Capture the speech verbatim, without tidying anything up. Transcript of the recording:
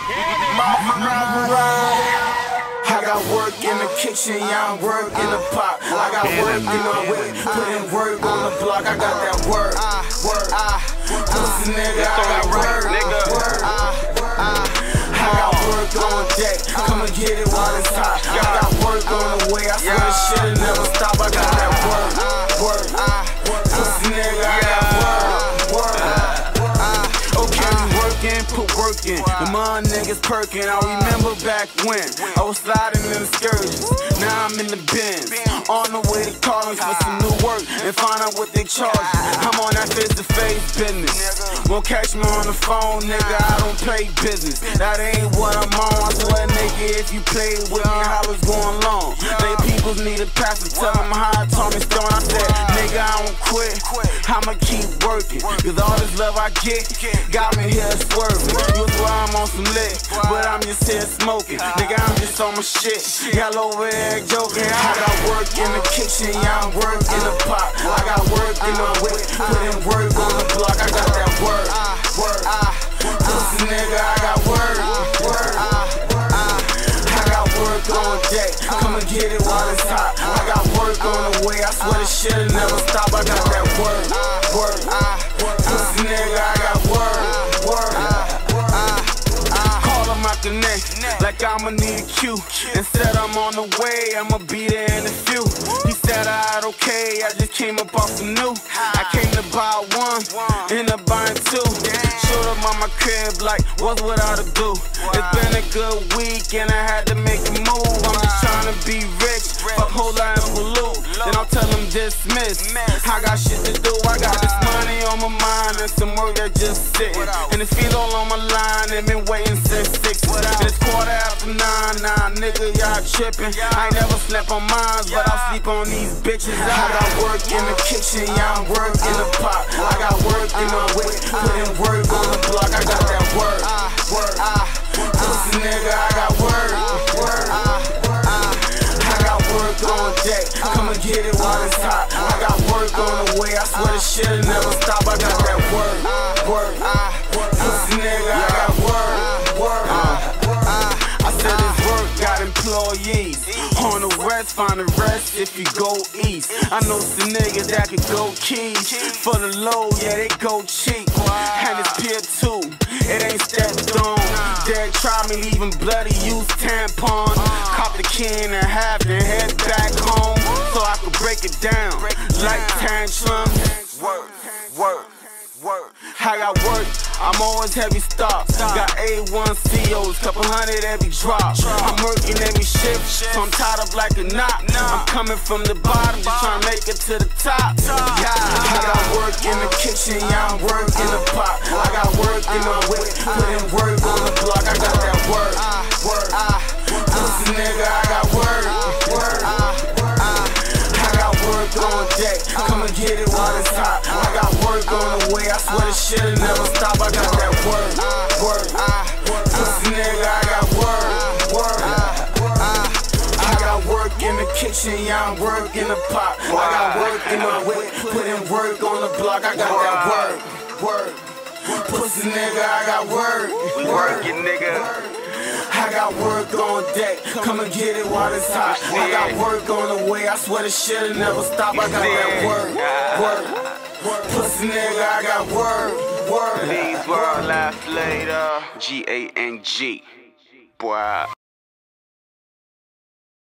I got work in the kitchen, yeah, I'm work in the pot. I got work in the way, putting work on the block. I got that work, work, pussy nigga, I got work, work. I got work on deck, come and get it while it's hot. I got work on the way, I swear this shit'll never stop. I got that work, work, pussy nigga, I got work, work. Okay, we working, put work in. The mud niggas perking. I remember back when I was sliding in the excursions. Now I'm in the bins, on the way to college for some new work and find out what they charge. I'm on that face-to-face business. Won't catch me on the phone, nigga. I don't play business. That ain't what I'm on. I swear, nigga, if you play with me, how it's going long. They peoples need a pastor. Tell them how I told me Stone. I said, nigga, I won't quit. I'ma keep working. Cause all this love I get got me here swerving. You swear I'm on some lit, but I'm just here smoking. Nigga, I'm just on my shit. Y'all over there joking. I got work in the kitchen, yeah, I'm work in the pot. I got work in the whip, putting work on the block. I got that work, work. Pussy nigga, I got work, work. I got work on deck, come and get it while it's hot. I got work on the way, I swear this shit'll never stop. I got that work, work. Pussy nigga, I got work, work. Call him out the neck, like I'ma need a cue. Instead I'm on the way, I'ma be there in a few. He said alright, okay, I just came up off some new. I came to buy one, end up buying two. Showed up on my crib like, what's without a do? It's been a good week and I had to make a move. I'm just trying to be rich, fuck whole lot and pollute. Then I'll tell them dismiss. I got shit to do, I got this money on my mind and some work that just sitting. And the feet all on my line, they been waiting since six. And it's quarter after nine, nah nigga, y'all tripping. I ain't never slept on mines, but I'll sleep on these bitches. I got work in the kitchen, yeah, I'm work in the pot. I got work in the whip, putting work on the block. I got that work, work. Pussy nigga, I got work, work. I got work on deck, come and get it while it's hot. I got work on the way, I swear this shit'll never stop. I got that work, work. Pussy nigga, I got work, work. I said this work got employees. On the west, find the rest if you go east. I know some niggas that could go keys. For the low, yeah, they go cheap. And it's peer two, it ain't stepped on. Derek tried me, leaving bloody, use tampons. Cop the key and a half, then head back home. So I could break it down like tantrums. Work, work. Work. I got work, I'm always heavy stock. Got A one C Os, couple hundred every drop. I'm working every shift, so I'm tied up like a knot. I'm coming from the bottom, just trying to make it to the top. Yeah, I got work in the kitchen, yeah, I'm work in the pot. I got work in the whip, putting work on the block. I got that work, work. Pussy nigga, I got work, work. I got work on deck, come and get it while it's hot. I got work on the way, I swear this shit'll never stop. I got that work, work. Pussy nigga, I got work, work. I got work in the kitchen, yeah, I'm work in the pot. I got work in the whip, putting work on the block. I got that work, work. Pussy nigga, I got work, working nigga. I got work on deck, come and get it while it's hot. I got work on the way, I swear this shit'll never stop. I got that work, work. Pussy nigga, I got work, work. Please world laugh later. G A N G. Boy.